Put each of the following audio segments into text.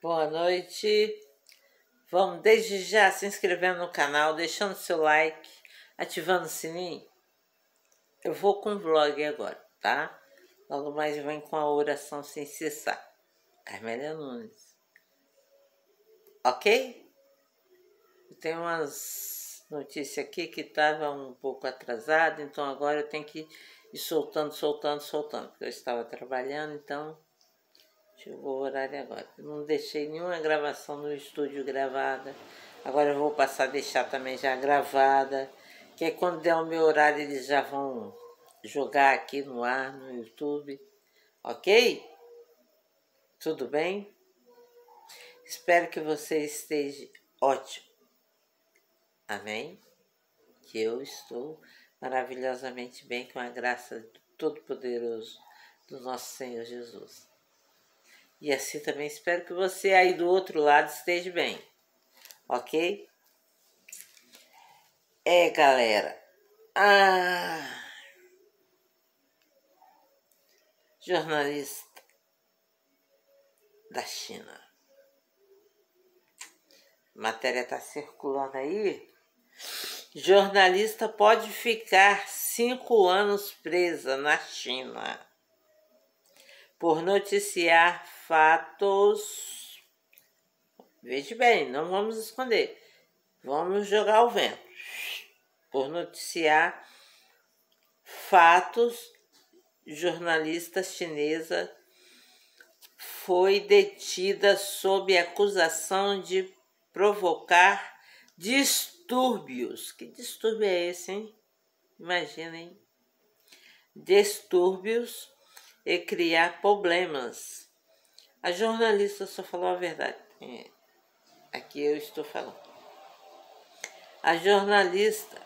Boa noite. Vamos desde já se inscrevendo no canal, deixando seu like, ativando o sininho. Eu vou com o vlog agora, tá? Logo mais vem com a oração sem cessar. Carmélia Nunes. Ok? Eu tenho umas notícias aqui que estavam um pouco atrasadas, então agora eu tenho que ir soltando, porque eu estava trabalhando, então chegou o horário agora. Eu não deixei nenhuma gravação no estúdio gravada. Agora eu vou passar a deixar também já gravada. Que aí quando der o meu horário eles já vão jogar aqui no ar, no YouTube. Ok? Tudo bem? Espero que você esteja ótimo. Amém? Que eu estou maravilhosamente bem com a graça do Todo-Poderoso do nosso Senhor Jesus. E assim também espero que você aí do outro lado esteja bem, ok? Galera, jornalista da China. A matéria está circulando aí. Jornalista pode ficar 5 anos presa na China por noticiar fatos. Veja bem, não vamos esconder. Vamos jogar ao vento. Por noticiar fatos, jornalista chinesa foi detida sob acusação de provocar distúrbios. Que distúrbio é esse, hein? Imaginem. Distúrbios e criar problemas. A jornalista só falou a verdade. Aqui eu estou falando. A jornalista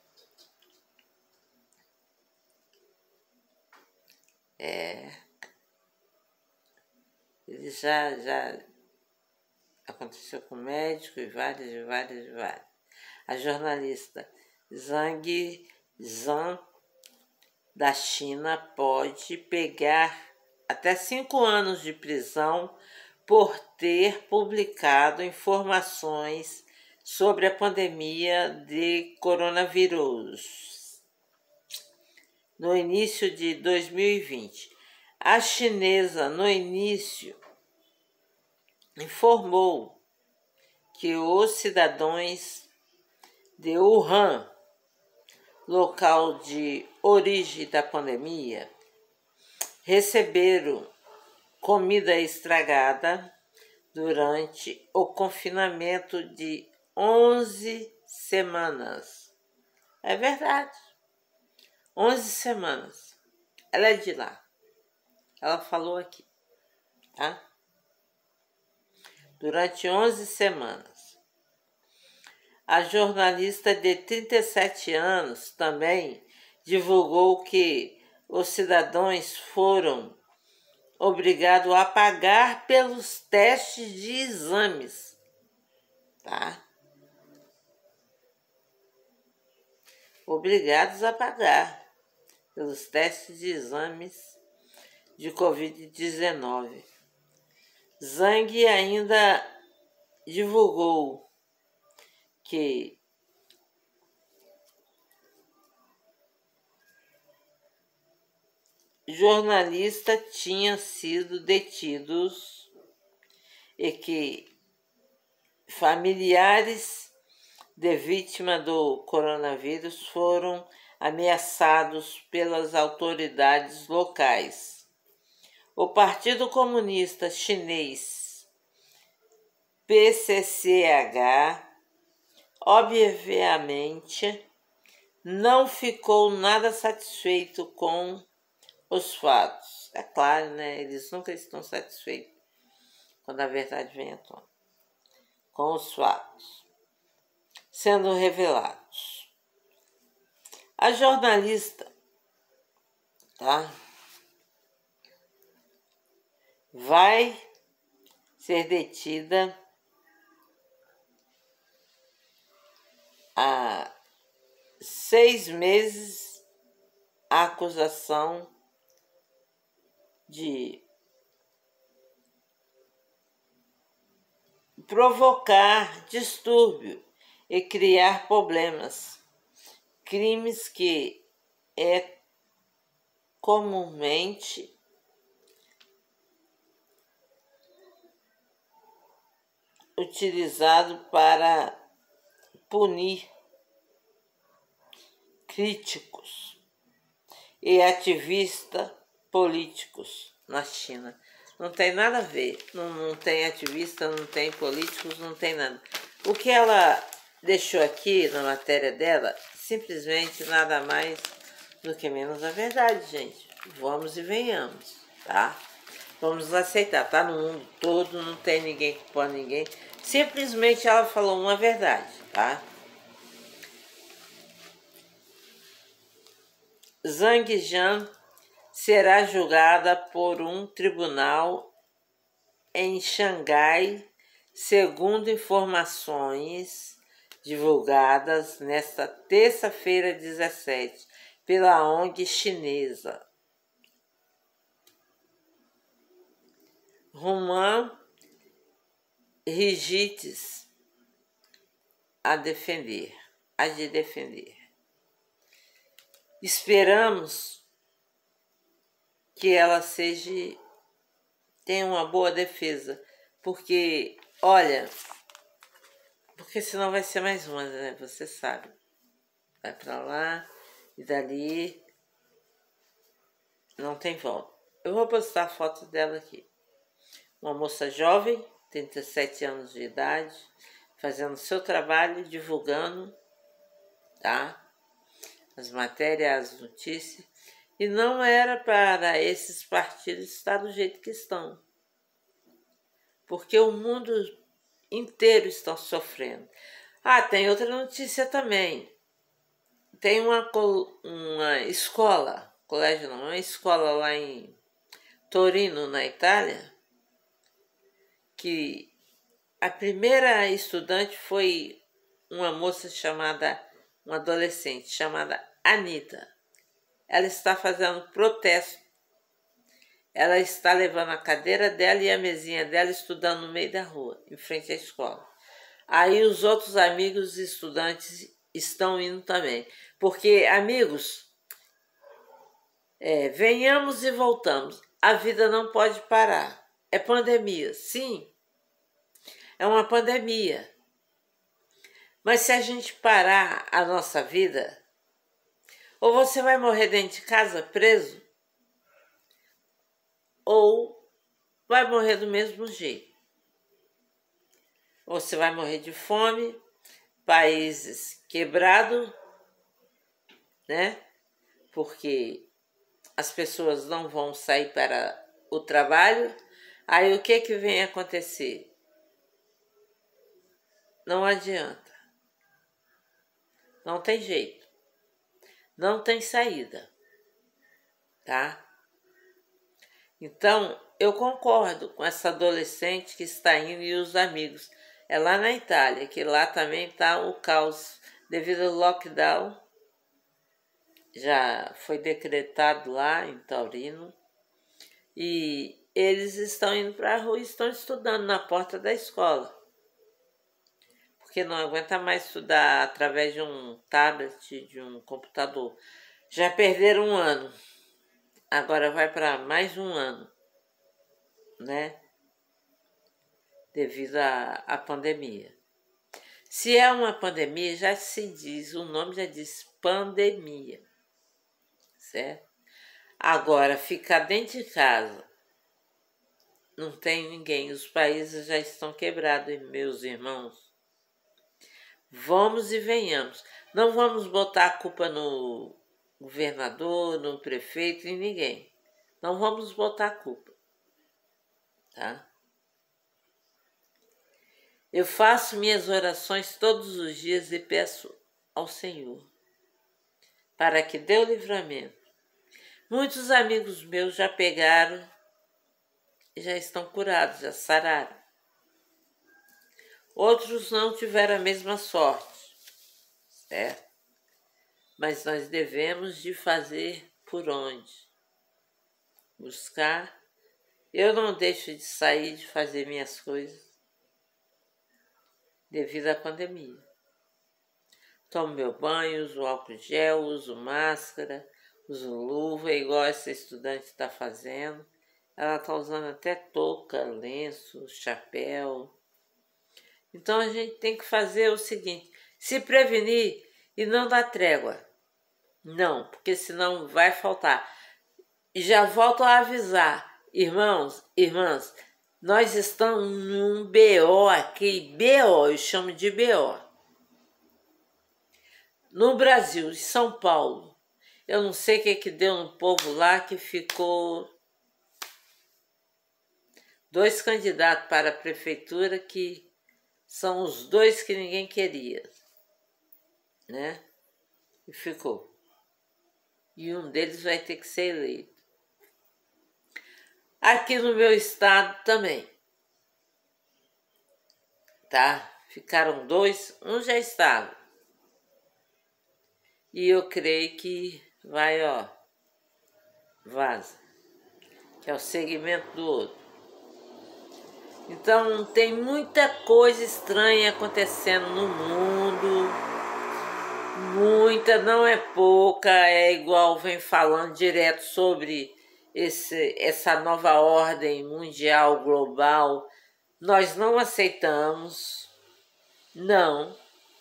ele já aconteceu com médico e vários. A jornalista Zhang Zhan da China pode pegar até 5 anos de prisão por ter publicado informações sobre a pandemia de coronavírus no início de 2020. A chinesa, no início, informou que os cidadãos de Wuhan, local de origem da pandemia, receberam comida estragada durante o confinamento de 11 semanas. É verdade. 11 semanas. Ela é de lá. Ela falou aqui, tá? Durante 11 semanas. A jornalista de 37 anos também divulgou que os cidadãos foram obrigados a pagar pelos testes de exames, tá? Obrigados a pagar pelos testes de exames de Covid-19. Zhang ainda divulgou que jornalistas tinham sido detidos e que familiares de vítima do coronavírus foram ameaçados pelas autoridades locais. O Partido Comunista Chinês, PCCH, obviamente não ficou nada satisfeito com os fatos. É claro, né? Eles nunca estão satisfeitos quando a verdade vem à tona. Com os fatos sendo revelados. A jornalista, tá? Vai ser detida há 6 meses a acusação de provocar distúrbio e criar problemas, crimes que é comumente utilizado para punir críticos e ativistas políticos na China. Não tem nada a ver, não tem ativista, não tem políticos, não tem nada. O que ela deixou aqui na matéria dela, simplesmente nada mais do que menos a verdade, gente. Vamos e venhamos, tá? Vamos aceitar, tá? No mundo todo não tem ninguém que pode ninguém. Simplesmente ela falou uma verdade, tá? Zhang Jian será julgada por um tribunal em Xangai, segundo informações divulgadas nesta terça-feira 17 pela ONG chinesa. Roman Rigites a de defender. Esperamos que ela tenha uma boa defesa, porque, olha, porque senão vai ser mais uma, né? Você sabe. Vai pra lá e dali não tem volta. Eu vou postar a foto dela aqui. Uma moça jovem, 37 anos de idade, fazendo seu trabalho, divulgando, tá? As matérias, as notícias. E não era para esses partidos estar do jeito que estão. Porque o mundo inteiro está sofrendo. Ah, tem outra notícia também. Tem uma escola, colégio não, uma escola lá em Torino, na Itália, que a primeira estudante foi uma uma adolescente chamada Anita. Ela está fazendo protesto. Ela está levando a cadeira dela e a mesinha dela estudando no meio da rua, em frente à escola. Aí os outros amigos estudantes estão indo também. Porque, amigos, venhamos e voltamos. A vida não pode parar. É pandemia, sim. É uma pandemia. Mas se a gente parar a nossa vida, ou você vai morrer dentro de casa preso, ou vai morrer do mesmo jeito. Ou você vai morrer de fome, países quebrados, né? Porque as pessoas não vão sair para o trabalho. Aí o que vem acontecer? Não adianta. Não tem jeito. Não tem saída. Tá? Então, eu concordo com essa adolescente que está indo e os amigos. É lá na Itália, que lá também está o caos devido ao lockdown. Já foi decretado lá em Torino. E eles estão indo para a rua e estão estudando na porta da escola. Porque não aguenta mais estudar através de um tablet, de um computador. Já perderam um ano. Agora vai para mais um ano, né? Devido à pandemia. Se é uma pandemia, já se diz, o nome já diz pandemia, certo? Agora, ficar dentro de casa, não tem ninguém, os países já estão quebrados, meus irmãos. Vamos e venhamos. Não vamos botar a culpa no governador, no prefeito, em ninguém. Não vamos botar a culpa, tá? Eu faço minhas orações todos os dias e peço ao Senhor para que dê o livramento. Muitos amigos meus já pegaram e já estão curados, já sararam. Outros não tiveram a mesma sorte, certo? Mas nós devemos de fazer por onde? Buscar. Eu não deixo de sair, de fazer minhas coisas. devido à pandemia. Tomo meu banho, uso álcool gel, uso máscara, uso luva, igual essa estudante está fazendo. Ela está usando até touca, lenço, chapéu. Então a gente tem que fazer o seguinte, se prevenir e não dar trégua. Não, porque senão vai faltar. E já volto a avisar, irmãos, irmãs, nós estamos num BO aqui, BO, eu chamo de BO. No Brasil, em São Paulo, eu não sei o que deu no povo lá que ficou 2 candidatos para a prefeitura que são os 2 que ninguém queria, né? E ficou. E um deles vai ter que ser eleito. Aqui no meu estado também, tá? Ficaram 2, um já estava. E eu creio que vai, ó, vaza, que é o segmento do outro. Então tem muita coisa estranha acontecendo no mundo, muita, não é pouca, é igual vem falando direto sobre essa nova ordem mundial, global. Nós não aceitamos, não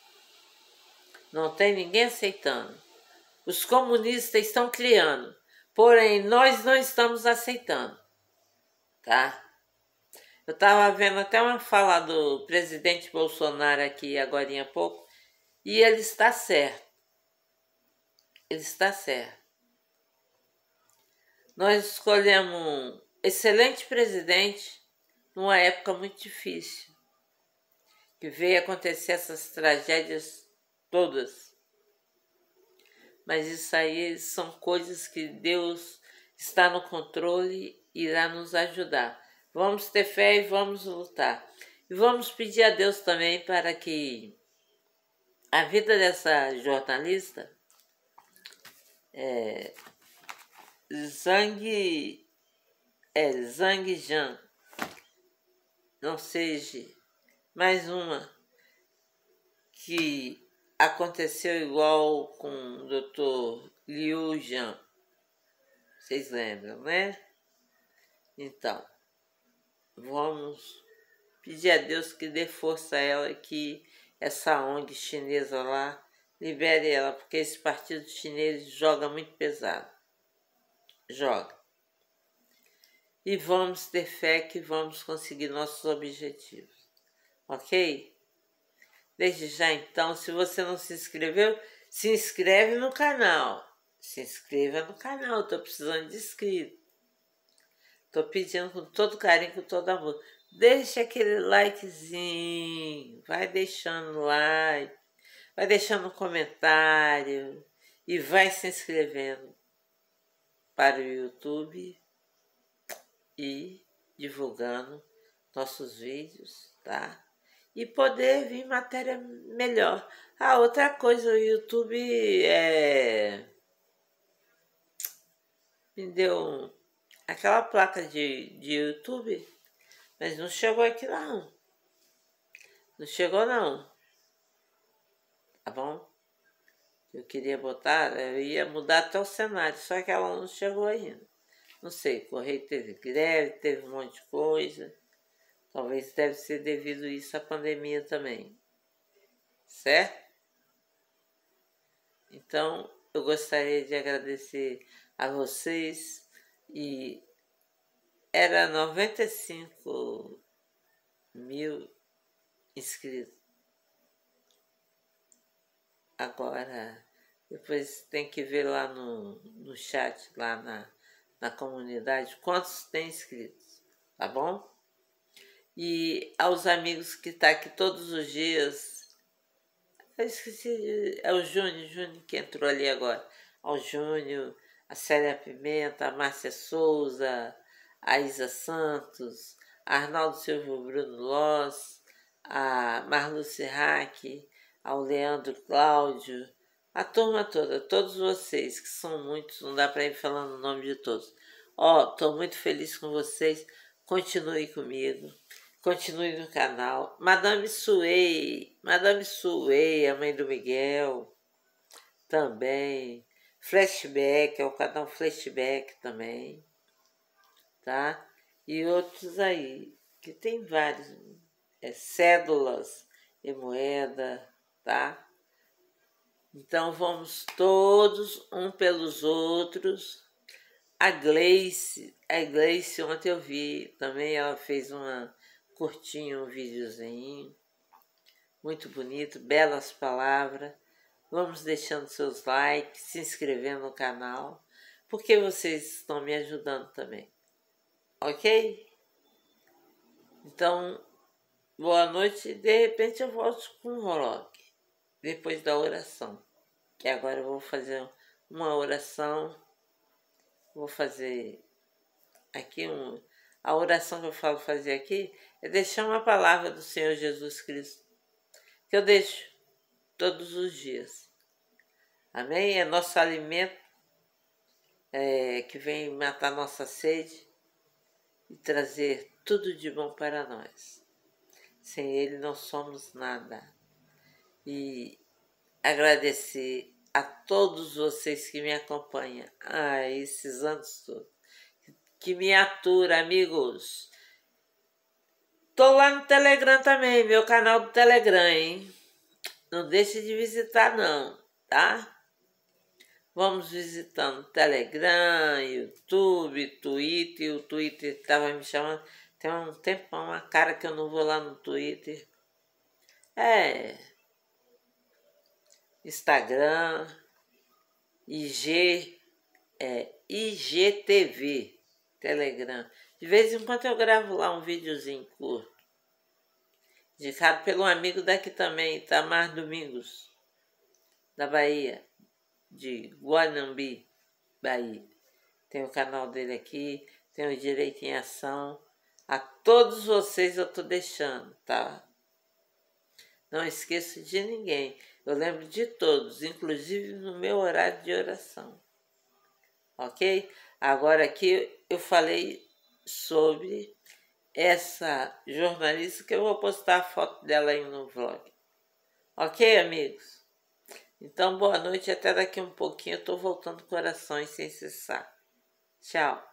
tem ninguém aceitando. Os comunistas estão criando, porém nós não estamos aceitando, tá? Eu estava vendo até uma fala do presidente Bolsonaro aqui agora há pouco, e ele está certo. Ele está certo. Nós escolhemos um excelente presidente numa época muito difícil, que veio acontecer essas tragédias todas. Mas isso aí são coisas que Deus está no controle e irá nos ajudar. Vamos ter fé e vamos lutar. E vamos pedir a Deus também para que a vida dessa jornalista, Zhang Jian, não seja mais uma que aconteceu igual com o Dr. Liu Jian. Vocês lembram, né? Então, vamos pedir a Deus que dê força a ela, que essa ONG chinesa lá libere ela, porque esse partido chinês joga muito pesado. Joga. E vamos ter fé que vamos conseguir nossos objetivos. Ok? Desde já então, se você não se inscreveu, se inscreve no canal. Se inscreva no canal, estou precisando de inscritos. Estou pedindo com todo carinho, com todo amor. Deixa aquele likezinho, vai deixando like, vai deixando um comentário e vai se inscrevendo para o YouTube e divulgando nossos vídeos, tá? E poder vir matéria melhor. Ah, outra coisa, o YouTube me deu aquela placa de YouTube, mas não chegou aqui não. Não chegou não. Tá bom? Eu queria botar, eu ia mudar até o cenário, só que ela não chegou ainda. Não sei, o Correio teve greve, teve um monte de coisa. Talvez deve ser devido a isso à pandemia também. Certo? Então, eu gostaria de agradecer a vocês e era 95 mil inscritos. Agora, depois tem que ver lá no chat, lá na comunidade, quantos tem inscritos, tá bom? E aos amigos que estão aqui todos os dias, eu esqueci, é o Júnior que entrou ali agora. Ao Júnior, a Célia Pimenta, a Márcia Souza, a Isa Santos, a Arnaldo Silva Bruno Loss, a Marluce Hack, ao Leandro Cláudio, a turma toda, todos vocês, que são muitos, não dá para ir falando o nome de todos. Ó, estou muito feliz com vocês, continue comigo. Continue no canal. Madame Suei, a mãe do Miguel, também. Flashback, é o canal Flashback também, tá? E outros aí, que tem vários. Cédulas e moeda, tá? Então vamos todos um pelos outros. A Gleice ontem eu vi também, ela fez curtinho, um videozinho, muito bonito, belas palavras. Vamos deixando seus likes, se inscrevendo no canal, porque vocês estão me ajudando também, ok? Então, boa noite, de repente eu volto com um vlog, depois da oração, que agora eu vou fazer uma oração, vou fazer aqui a oração que eu falo fazer aqui é deixar uma palavra do Senhor Jesus Cristo, que eu deixo todos os dias. Amém? É nosso alimento que vem matar nossa sede e trazer tudo de bom para nós. Sem Ele não somos nada. E agradecer a todos vocês que me acompanham esses anos todos, que me aturam, amigos. Tô lá no Telegram também, meu canal do Telegram, hein? Não deixe de visitar não, tá? Vamos visitando Telegram, YouTube, Twitter. O Twitter estava me chamando. Tem um tempão, uma cara que eu não vou lá no Twitter. Instagram, IGTV, Telegram. De vez em quando eu gravo lá um videozinho curto. Indicado pelo amigo daqui também, Itamar Domingos, da Bahia, de Guanambi, Bahia. Tem o canal dele aqui, tem o Direito em Ação. A todos vocês eu tô deixando, tá? Não esqueço de ninguém. Eu lembro de todos, inclusive no meu horário de oração. Ok? Agora aqui eu falei sobre essa jornalista que eu vou postar a foto dela aí no vlog. Ok, amigos? Então, boa noite. Até daqui um pouquinho. Eu tô voltando com orações sem cessar. Tchau.